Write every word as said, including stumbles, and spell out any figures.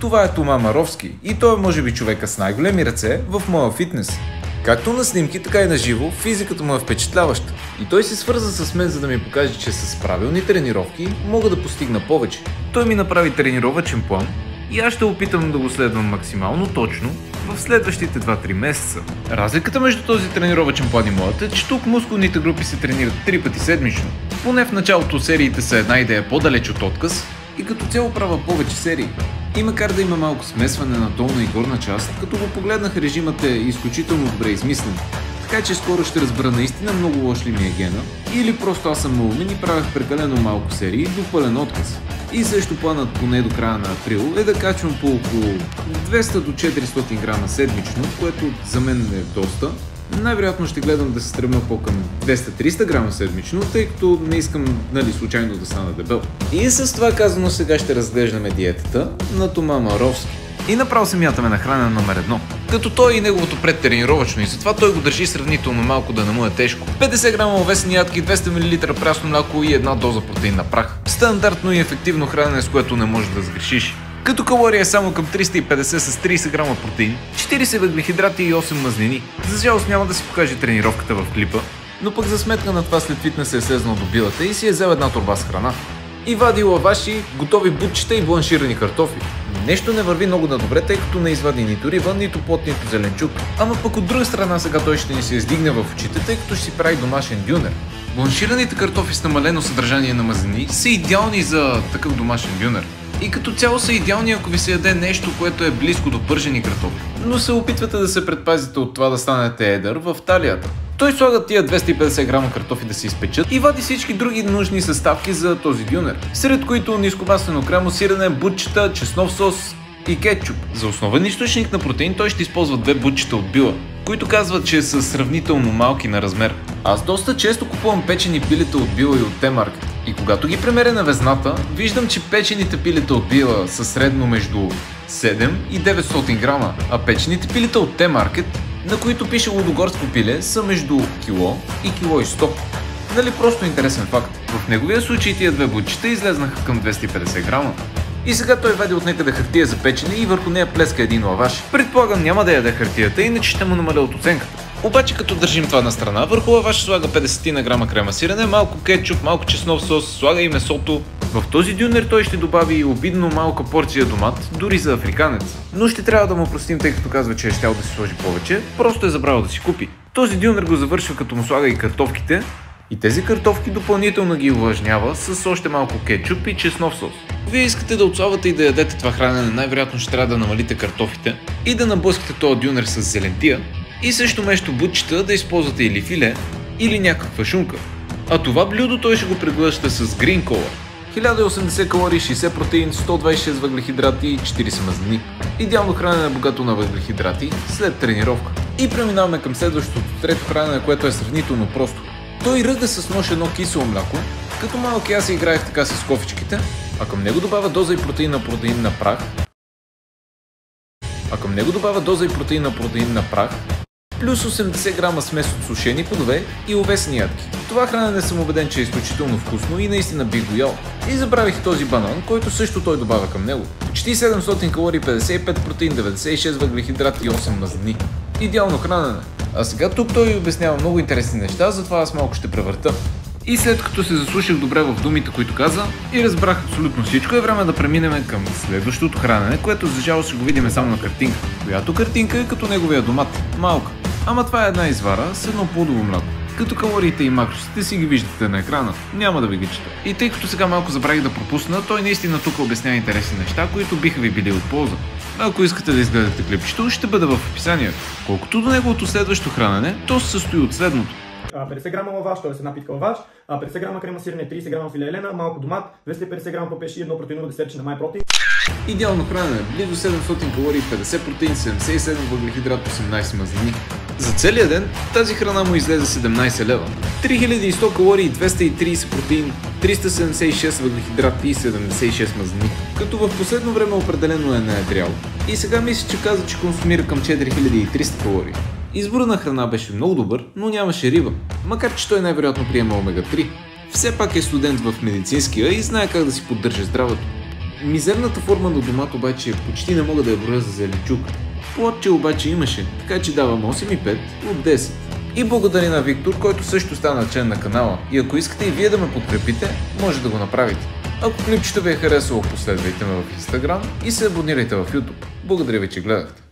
Това е Тома Маровски и той е може би човека с най-големи ръце в моя фитнес. Както на снимки, така и на живо, физиката му е впечатляваща. И той се свърза с мен, за да ми покаже, че с правилни тренировки мога да постигна повече. Той ми направи тренировъчен план и аз ще опитам да го следвам максимално точно в следващите два-три месеца. Разликата между този тренировъчен план и моят е, че тук мускулните групи се тренират три пъти седмично. Поне в началото сериите са една идея по-далеч от отказ и като цяло правя повече серии. И макар да има малко смесване на долна и горна част, като го погледнах, режимът е изключително добре измислен. Така че скоро ще разбера наистина много лош ли ми е гена, или просто аз съм малумен и правях прекалено малко серии до пълен отказ. И също планът поне до края на април е да качвам по около двеста до четиристотин грама седмично, което за мен е доста. Най-вероятно ще гледам да се стремя по-към двеста-триста грама седмично, тъй като не искам, нали, случайно да стана дебел. И с това казано сега ще разглеждаме диетата на Тома Маровски. И направо се мятаме на хранене номер едно. Като той и неговото предтренировъчно и затова той го държи сравнително малко да не му е тежко. петдесет грама овесени ядки, двеста милилитра прясно мляко и една доза протеин на прах. Стандартно и ефективно хранене, с което не можеш да сгрешиш. Като калория е само към триста и петдесет с трийсет грама протеин, четирийсет въглехидрати и осем мазнини. За жалост няма да си покаже тренировката в клипа, но пък за сметка на това след фитнес е слезнал до билата и си е взел една торба с храна. И вади лаваши, готови бутчета и бланширани картофи. Нещо не върви много добре, тъй като не извади нито риба, нито плод, нито зеленчук. Ама пък от друга страна сега той ще ни се издигне в очите, тъй като ще си прави домашен дюнер. Бланшираните картофи с намалено съдържание на мазнини са идеални за такъв домашен дюнер. И като цяло са идеални, ако ви се яде нещо, което е близко до пържени картофи. Но се опитвате да се предпазите от това да станете едър в талията. Той слага тия двеста и петдесет грама картофи да се изпечат и вади всички други нужни съставки за този дюнер, сред които нискомаслено кремо, сирене, бутчета, чеснов сос и кетчуп. За основен източник на протеин той ще използва две бутчета от била, които казват, че са сравнително малки на размер. Аз доста често купувам печени пилета от била и от Т-маркет. И когато ги премеря на везната, виждам, че печените пилета от била са средно между седем и деветстотин грама, а печените пилета от Т-маркет, на които пише лудогорско пиле, са между кило и кило и сто. Нали просто интересен факт. В неговия случай тия две бутчета излезнаха към двеста и петдесет грама. И сега той вади от някъде хартия за печене и върху нея плеска един лаваш. Предполагам няма да яде хартията, иначе ще му намаля от оценката. Обаче като държим това на страна, върху лаваш слага петдесет грама крема сирене, малко кетчуп, малко чеснов сос, слага и месото. В този дюнер той ще добави и обидно малка порция домат, дори за африканец. Но ще трябва да му простим, тъй като казва, че е щял да си сложи повече, просто е забравил да си купи. Този дюнер го завършва като му слага и картофките, и тези картофки допълнително ги увлажнява с още малко кетчуп и чеснов сос. Вие искате да отслабвате и да ядете това хранене, най-вероятно ще трябва да намалите картофите и да наблъскате този дюнер с зелентия. И също вместо бутчета да използвате или филе, или някаква шунка. А това блюдо той ще го преглъща с грин кола. хиляда и осемдесет калории, шейсет протеин, сто двадесет и шест въглехидрати и четирийсет мазнини. Идеално хранене богато на въглехидрати след тренировка. И преминаваме към следващото, трето хранене, което е сравнително просто. Той ръга с нож едно кисело мляко, като малки аз играех така с кофичките, а към него добавя доза и протеин на протеин на прах, а към него добавя доза и протеин на протеин на прах, плюс осемдесет грама смес от сушени плодове и овесени ядки. Това хранене съм убеден, че е изключително вкусно и наистина бих го ял. И забравих този банан, който също той добавя към него. Почти седемстотин калории, петдесет и пет протеин, деветдесет и шест въглехидрати и осем мазнини. Идеално хранене. А сега тук той обяснява много интересни неща, затова аз малко ще превърта. И след като се заслушах добре в думите, които каза и разбрах абсолютно всичко, е време да преминем към следващото хранене, което за жалост ще го видим само на картинка. Която картинка е като неговия домат. Малка. Ама това е една извара с едно плодово мляко. Като калориите и макросите си ги виждате на екрана, няма да ви ги чета. И тъй като сега малко забравих да пропусна, той наистина тук обяснява интересни неща, които биха ви били от полза. Ако искате да изгледате клипчето, ще бъде в описанието. Колкото до неговото следващо хранене, то се състои от следното. петдесет грама лаваш, т.е. една питка лаваш, петдесет грама крема сирене, трийсет грама филе елена, малко домат, двеста и петдесет грама папеши и едно протеиново десертче на MyProtein. Идеално хранене, близо седемстотин калории, петдесет протеин, седемдесет и седем въглехидрат, осемнадесет мазнини. За целия ден тази храна му излезе седемнадесет лева. три хиляди и сто калории, двеста и тридесет протеин, триста седемдесет и шест въглехидрати и седемдесет и шест мазнини. Като в последно време определено е наедрял. И сега мисля, че каза, че консумира към четири хиляди и триста калории. Избора на храна беше много добър, но нямаше риба, макар че той най-вероятно приема омега три. Все пак е студент в медицинския и знае как да си поддържа здравето. Мизерната форма на домат обаче почти не мога да я броя за зеленчук. Плодче обаче имаше, така че давам осем и пет от десет. И благодаря на Виктор, който също стана член на канала. И ако искате и вие да ме подкрепите, може да го направите. Ако клипчето ви е харесало, последвайте ме в Instagram и се абонирайте в YouTube. Благодаря ви, че гледахте.